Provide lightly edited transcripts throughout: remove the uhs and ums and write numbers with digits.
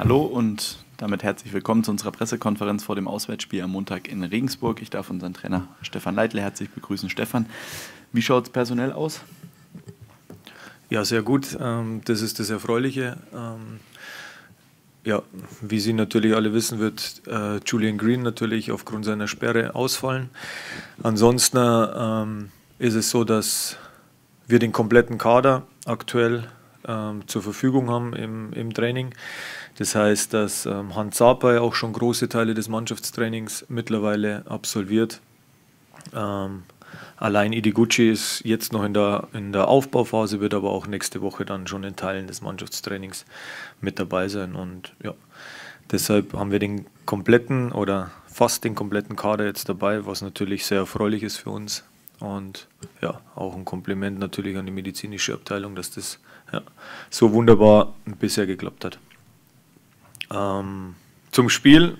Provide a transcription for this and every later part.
Hallo und damit herzlich willkommen zu unserer Pressekonferenz vor dem Auswärtsspiel am Montag in Regensburg. Ich darf unseren Trainer Stefan Leitl herzlich begrüßen. Stefan, wie schaut es personell aus? Ja, sehr gut. Das ist das Erfreuliche. Ja, wie Sie natürlich alle wissen, wird Julian Green natürlich aufgrund seiner Sperre ausfallen. Ansonsten ist es so, dass wir den kompletten Kader aktuell zur Verfügung haben im Training. Das heißt, dass Hans Sapai auch schon große Teile des Mannschaftstrainings mittlerweile absolviert. Allein Idiguchi ist jetzt noch in der Aufbauphase, wird aber auch nächste Woche dann schon in Teilen des Mannschaftstrainings mit dabei sein. Und ja, deshalb haben wir den kompletten oder fast den kompletten Kader jetzt dabei, was natürlich sehr erfreulich ist für uns. Und ja, auch ein Kompliment natürlich an die medizinische Abteilung, dass das so wunderbar bisher geklappt hat. Zum Spiel,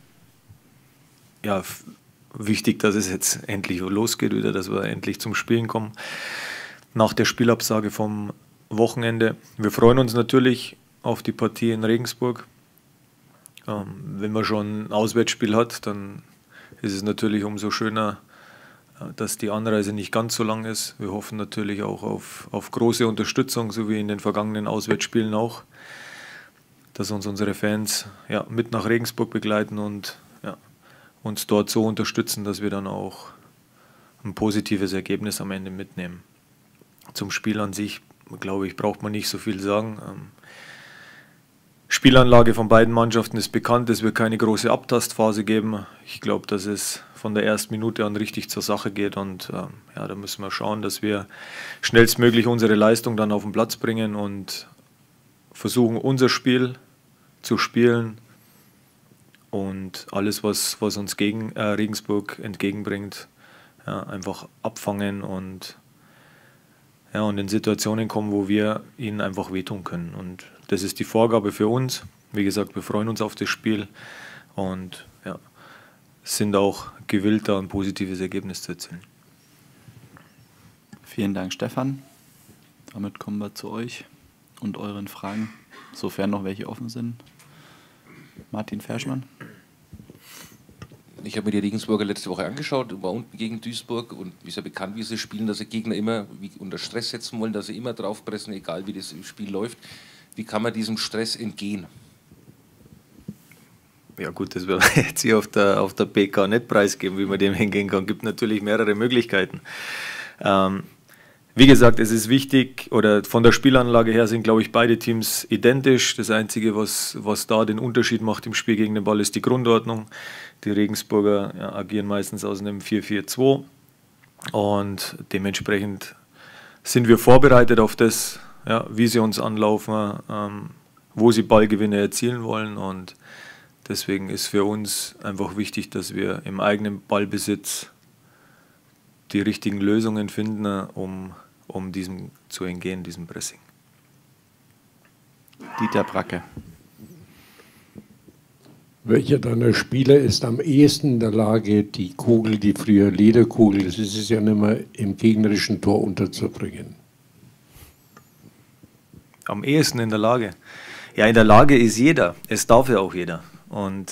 ja, wichtig, dass es jetzt endlich losgeht wieder, dass wir endlich zum Spielen kommen. Nach der Spielabsage vom Wochenende. Wir freuen uns natürlich auf die Partie in Regensburg. Wenn man schon ein Auswärtsspiel hat, dann ist es natürlich umso schöner, dass die Anreise nicht ganz so lang ist. Wir hoffen natürlich auch auf große Unterstützung, so wie in den vergangenen Auswärtsspielen auch, dass uns unsere Fans mit nach Regensburg begleiten und uns dort so unterstützen, dass wir dann auch ein positives Ergebnis am Ende mitnehmen. Zum Spiel an sich, glaube ich, braucht man nicht so viel sagen. Spielanlage von beiden Mannschaften ist bekannt, es wird keine große Abtastphase geben. Ich glaube, dass es von der ersten Minute an richtig zur Sache geht und da müssen wir schauen, dass wir schnellstmöglich unsere Leistung dann auf den Platz bringen und versuchen, unser Spiel zu spielen und alles, was uns gegen Regensburg entgegenbringt, einfach abfangen und in Situationen kommen, wo wir ihnen einfach wehtun können. Und das ist die Vorgabe für uns. Wie gesagt, wir freuen uns auf das Spiel und sind auch gewillt, da ein positives Ergebnis zu erzielen. Vielen Dank, Stefan. Damit kommen wir zu euch und euren Fragen, sofern noch welche offen sind. Martin Ferschmann. Ich habe mir die Regensburger letzte Woche angeschaut, war unten gegen Duisburg und ist ja bekannt, wie sie spielen, dass sie Gegner immer unter Stress setzen wollen, dass sie immer draufpressen, egal wie das Spiel läuft. Wie kann man diesem Stress entgehen? Ja gut, das werden wir jetzt hier auf der PK nicht preisgeben, wie man dem hingehen kann. Es gibt natürlich mehrere Möglichkeiten. Wie gesagt, es ist wichtig, oder von der Spielanlage her sind, glaube ich, beide Teams identisch. Das Einzige, was da den Unterschied macht im Spiel gegen den Ball, ist die Grundordnung. Die Regensburger agieren meistens aus einem 4-4-2 und dementsprechend sind wir vorbereitet auf das, wie sie uns anlaufen, wo sie Ballgewinne erzielen wollen, und deswegen ist für uns einfach wichtig, dass wir im eigenen Ballbesitz die richtigen Lösungen finden, um diesem zu entgehen, diesem Pressing. Dieter Bracke. Welcher deiner Spieler ist am ehesten in der Lage, die Kugel, die früher Lederkugel, das ist es ja nicht mehr, im gegnerischen Tor unterzubringen? Am ehesten in der Lage? Ja, in der Lage ist jeder. Es darf ja auch jeder. Und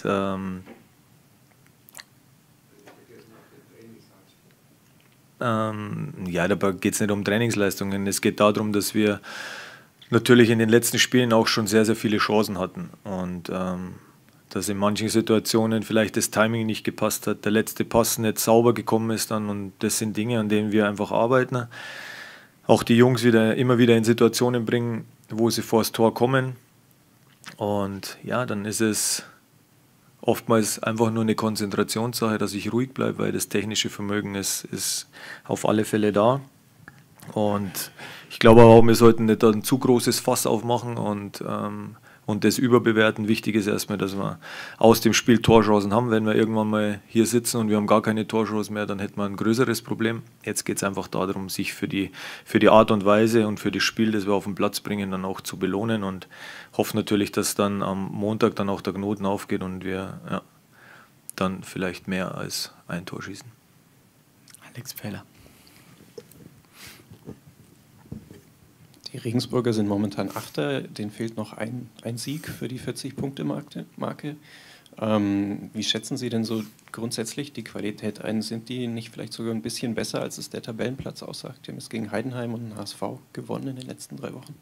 dabei geht es nicht um Trainingsleistungen. Es geht darum, dass wir natürlich in den letzten Spielen auch schon sehr, sehr viele Chancen hatten. Und dass in manchen Situationen vielleicht das Timing nicht gepasst hat, der letzte Pass nicht sauber gekommen ist dann. Und das sind Dinge, an denen wir einfach arbeiten. Auch die Jungs immer wieder in Situationen bringen, wo sie vor das Tor kommen. Und dann ist es oftmals einfach nur eine Konzentrationssache, dass ich ruhig bleibe, weil das technische Vermögen ist auf alle Fälle da. Und ich glaube auch, wir sollten nicht ein zu großes Fass aufmachen und das überbewerten. Wichtig ist erstmal, dass wir aus dem Spiel Torchancen haben. Wenn wir irgendwann mal hier sitzen und wir haben gar keine Torchancen mehr, dann hätten wir ein größeres Problem. Jetzt geht es einfach darum, sich für die Art und Weise und für das Spiel, das wir auf den Platz bringen, dann auch zu belohnen, und hoffe natürlich, dass dann am Montag dann auch der Knoten aufgeht und wir dann vielleicht mehr als ein Tor schießen. Alex Pfähler. Die Regensburger sind momentan Achter, denen fehlt noch ein Sieg für die 40-Punkte-Marke. Wie schätzen Sie denn so grundsätzlich die Qualität ein? Sind die nicht vielleicht sogar ein bisschen besser, als es der Tabellenplatz aussagt? Die haben es gegen Heidenheim und den HSV gewonnen in den letzten 3 Wochen.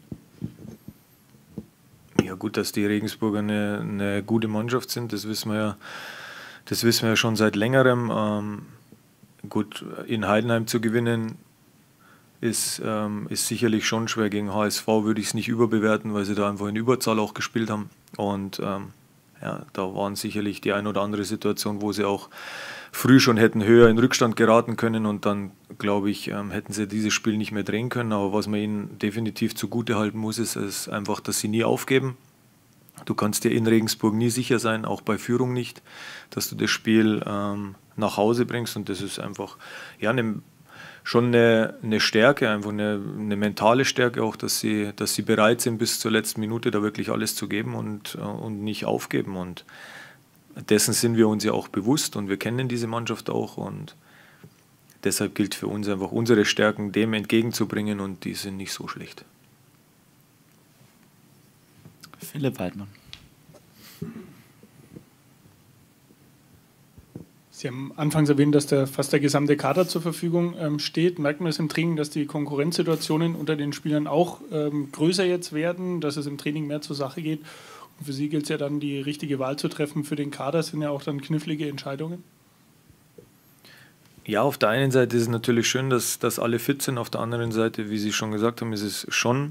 Ja gut, dass die Regensburger eine gute Mannschaft sind, das wissen wir ja schon seit längerem. Gut, in Heidenheim zu gewinnen ist sicherlich schon schwer. Gegen HSV würde ich es nicht überbewerten, weil sie da einfach in Überzahl auch gespielt haben. Und ja, da waren sicherlich die ein oder andere Situation, wo sie auch früh schon hätten höher in Rückstand geraten können und dann, glaube ich, hätten sie dieses Spiel nicht mehr drehen können. Aber was man ihnen definitiv zugute halten muss, ist einfach, dass sie nie aufgeben. Du kannst dir in Regensburg nie sicher sein, auch bei Führung nicht, dass du das Spiel nach Hause bringst und das ist einfach ja, schon eine Stärke, einfach eine mentale Stärke auch, dass sie bereit sind, bis zur letzten Minute da wirklich alles zu geben und nicht aufgeben. Und dessen sind wir uns ja auch bewusst und wir kennen diese Mannschaft auch und deshalb gilt für uns einfach unsere Stärken dem entgegenzubringen und die sind nicht so schlecht. Philipp Waldmann. Sie haben anfangs erwähnt, dass fast der gesamte Kader zur Verfügung steht. Merkt man es im Training, dass die Konkurrenzsituationen unter den Spielern auch größer jetzt werden, dass es im Training mehr zur Sache geht? Und für Sie gilt es ja dann, die richtige Wahl zu treffen für den Kader. Das sind ja auch dann knifflige Entscheidungen. Ja, auf der einen Seite ist es natürlich schön, dass alle fit sind. Auf der anderen Seite, wie Sie schon gesagt haben, ist es schon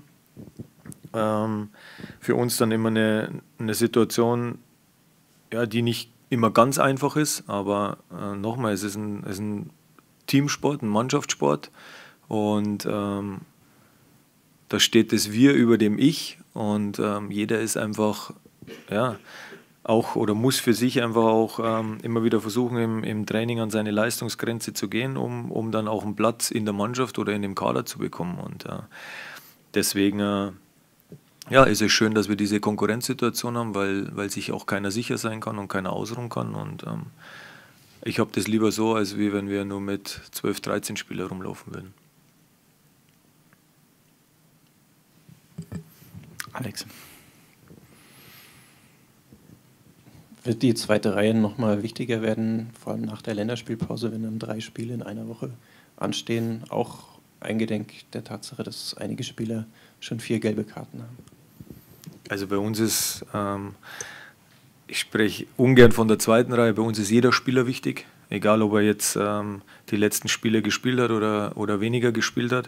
für uns dann immer eine Situation, ja, die nicht immer ganz einfach ist, aber nochmal, es ist ein Teamsport, ein Mannschaftssport und da steht das Wir über dem Ich und jeder ist einfach, ja, auch oder muss für sich einfach auch immer wieder versuchen, im Training an seine Leistungsgrenze zu gehen, um dann auch einen Platz in der Mannschaft oder in dem Kader zu bekommen und deswegen ja, ist es schön, dass wir diese Konkurrenzsituation haben, weil sich auch keiner sicher sein kann und keiner ausruhen kann. Und ich habe das lieber so, als wie wenn wir nur mit 12, 13 Spielern rumlaufen würden. Alex. Wird die zweite Reihe nochmal wichtiger werden, vor allem nach der Länderspielpause, wenn dann 3 Spiele in einer Woche anstehen, auch eingedenk der Tatsache, dass einige Spieler schon 4 gelbe Karten haben? Also bei uns ist, ich spreche ungern von der zweiten Reihe, bei uns ist jeder Spieler wichtig, egal ob er jetzt die letzten Spiele gespielt hat oder weniger gespielt hat.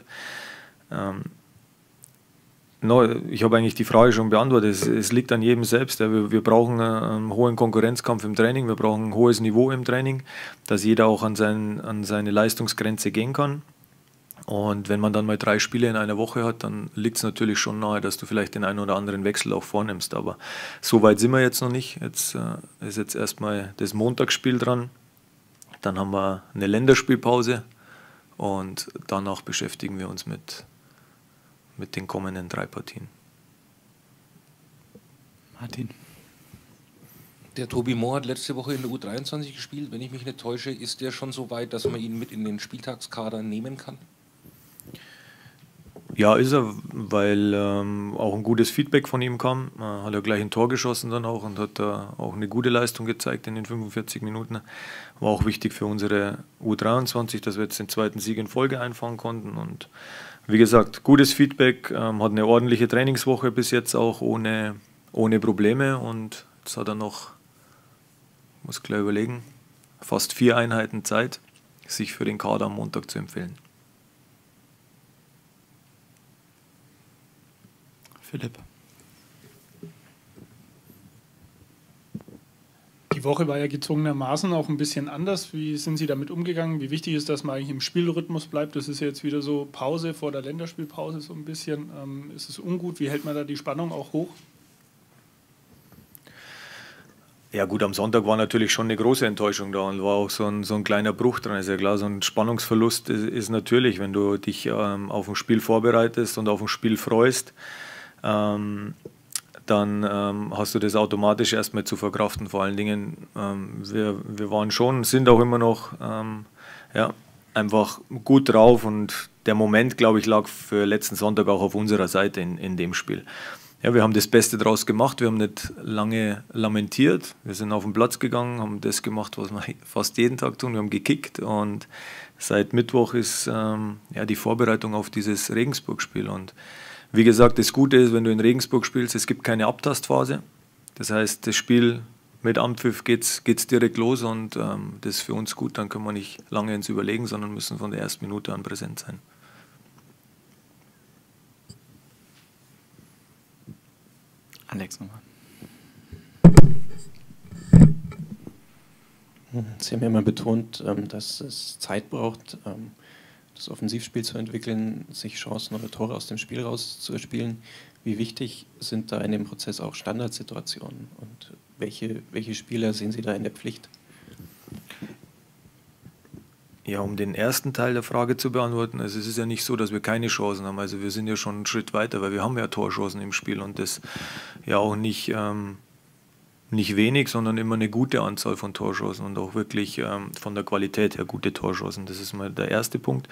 Ich habe eigentlich die Frage schon beantwortet, es liegt an jedem selbst. Wir brauchen einen hohen Konkurrenzkampf im Training, wir brauchen ein hohes Niveau im Training, dass jeder auch an seine Leistungsgrenze gehen kann. Und wenn man dann mal 3 Spiele in einer Woche hat, dann liegt es natürlich schon nahe, dass du vielleicht den einen oder anderen Wechsel auch vornimmst. Aber so weit sind wir jetzt noch nicht. Jetzt ist jetzt erstmal das Montagsspiel dran. Dann haben wir eine Länderspielpause und danach beschäftigen wir uns mit den kommenden 3 Partien. Martin. Der Tobi Mohr hat letzte Woche in der U23 gespielt. Wenn ich mich nicht täusche, ist der schon so weit, dass man ihn mit in den Spieltagskader nehmen kann? Ja, ist er, weil auch ein gutes Feedback von ihm kam. Hat er gleich ein Tor geschossen dann auch und hat auch eine gute Leistung gezeigt in den 45 Minuten. War auch wichtig für unsere U23, dass wir jetzt den 2. Sieg in Folge einfahren konnten. Und wie gesagt, gutes Feedback, hat eine ordentliche Trainingswoche bis jetzt auch ohne Probleme. Und jetzt hat er noch, muss gleich überlegen, fast 4 Einheiten Zeit, sich für den Kader am Montag zu empfehlen. Philipp. Die Woche war ja gezwungenermaßen auch ein bisschen anders. Wie sind Sie damit umgegangen? Wie wichtig ist, dass man eigentlich im Spielrhythmus bleibt? Das ist ja jetzt wieder so Pause vor der Länderspielpause so ein bisschen. Ist es ungut? Wie hält man da die Spannung auch hoch? Ja gut, am Sonntag war natürlich schon eine große Enttäuschung da und war auch so ein kleiner Bruch dran. Ist ja klar, so ein Spannungsverlust ist natürlich, wenn du dich auf ein Spiel vorbereitest und auf ein Spiel freust, dann hast du das automatisch erstmal zu verkraften. Vor allen Dingen, wir waren schon, sind auch immer noch einfach gut drauf und der Moment, glaube ich, lag für letzten Sonntag auch auf unserer Seite in dem Spiel. Ja, wir haben das Beste draus gemacht, wir haben nicht lange lamentiert, wir sind auf den Platz gegangen, haben das gemacht, was wir fast jeden Tag tun, wir haben gekickt und seit Mittwoch ist die Vorbereitung auf dieses Regensburg-Spiel. Und wie gesagt, das Gute ist, wenn du in Regensburg spielst, es gibt keine Abtastphase. Das heißt, das Spiel mit Anpfiff geht's direkt los und das ist für uns gut, dann können wir nicht lange ins Überlegen, sondern müssen von der ersten Minute an präsent sein. Alex nochmal. Sie haben ja immer betont, dass es Zeit braucht, das Offensivspiel zu entwickeln, sich Chancen oder Tore aus dem Spiel rauszuspielen. Wie wichtig sind da in dem Prozess auch Standardsituationen und welche Spieler sehen Sie da in der Pflicht? Ja, um den ersten Teil der Frage zu beantworten, also es ist ja nicht so, dass wir keine Chancen haben, also wir sind ja schon einen Schritt weiter, weil wir haben ja Torchancen im Spiel und das ja auch nicht wenig, sondern immer eine gute Anzahl von Torchancen und auch wirklich von der Qualität her gute Torchancen. Das ist mal der erste Punkt.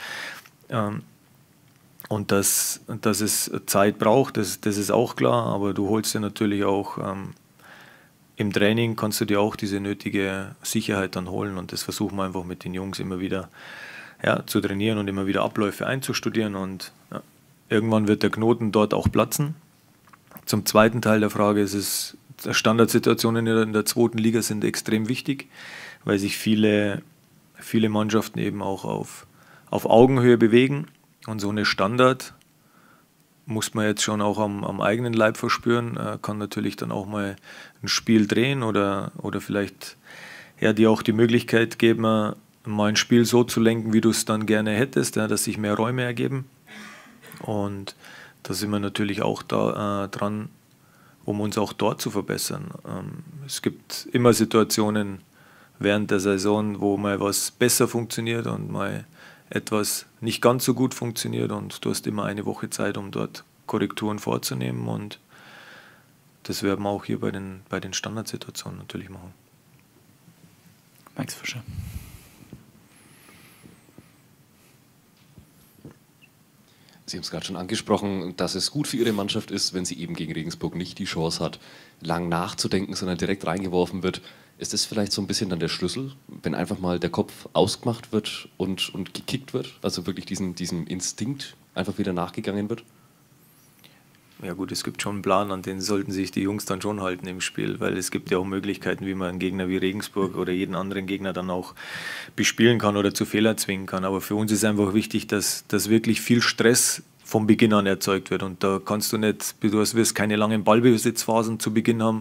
Und dass es Zeit braucht, das ist auch klar, aber du holst dir natürlich auch im Training, kannst du dir auch diese nötige Sicherheit dann holen und das versuchen wir einfach mit den Jungs immer wieder zu trainieren und immer wieder Abläufe einzustudieren und irgendwann wird der Knoten dort auch platzen. Zum zweiten Teil der Frage ist es, Standardsituationen in der zweiten Liga sind extrem wichtig, weil sich viele Mannschaften eben auch auf Augenhöhe bewegen und so eine Standard muss man jetzt schon auch am eigenen Leib verspüren, kann natürlich dann auch mal ein Spiel drehen oder vielleicht dir auch die Möglichkeit geben, mal ein Spiel so zu lenken, wie du es dann gerne hättest, dass sich mehr Räume ergeben. Und da sind wir natürlich auch dran, um uns auch dort zu verbessern. Es gibt immer Situationen während der Saison, wo mal was besser funktioniert und mal etwas nicht ganz so gut funktioniert und du hast immer eine Woche Zeit, um dort Korrekturen vorzunehmen und das werden wir auch hier bei den Standardsituationen natürlich machen. Max Fischer. Sie haben es gerade schon angesprochen, dass es gut für Ihre Mannschaft ist, wenn sie eben gegen Regensburg nicht die Chance hat, lang nachzudenken, sondern direkt reingeworfen wird. Ist das vielleicht so ein bisschen dann der Schlüssel, wenn einfach mal der Kopf ausgemacht wird und gekickt wird? Also wirklich diesem Instinkt einfach wieder nachgegangen wird? Ja gut, es gibt schon einen Plan, an den sollten sich die Jungs dann schon halten im Spiel, weil es gibt ja auch Möglichkeiten, wie man einen Gegner wie Regensburg oder jeden anderen Gegner dann auch bespielen kann oder zu Fehler zwingen kann. Aber für uns ist einfach wichtig, dass wirklich viel Stress vom Beginn an erzeugt wird. Und da kannst du nicht, du wirst keine langen Ballbesitzphasen zu Beginn haben,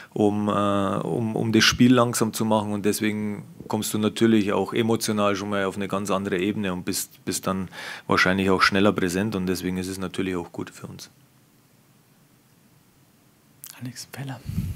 um das Spiel langsam zu machen. Und deswegen kommst du natürlich auch emotional schon mal auf eine ganz andere Ebene und bist dann wahrscheinlich auch schneller präsent. Und deswegen ist es natürlich auch gut für uns. Alex Peller.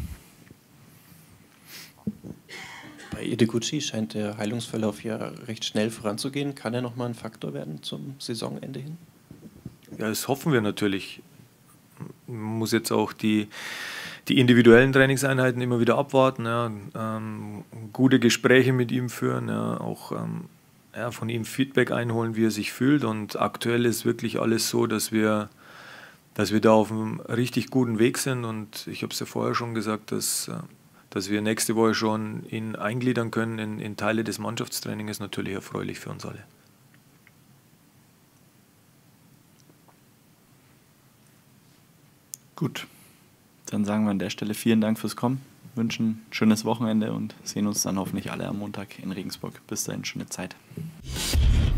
Bei Ideguchi scheint der Heilungsverlauf ja recht schnell voranzugehen. Kann er nochmal ein Faktor werden zum Saisonende hin? Ja, das hoffen wir natürlich. Man muss jetzt auch die individuellen Trainingseinheiten immer wieder abwarten, gute Gespräche mit ihm führen, auch von ihm Feedback einholen, wie er sich fühlt. Und aktuell ist wirklich alles so, dass wir da auf einem richtig guten Weg sind. Und ich habe es ja vorher schon gesagt, dass wir nächste Woche schon ihn eingliedern können in Teile des Mannschaftstrainings, ist natürlich erfreulich für uns alle. Gut, dann sagen wir an der Stelle vielen Dank fürs Kommen, wünschen ein schönes Wochenende und sehen uns dann hoffentlich alle am Montag in Regensburg. Bis dahin, schöne Zeit.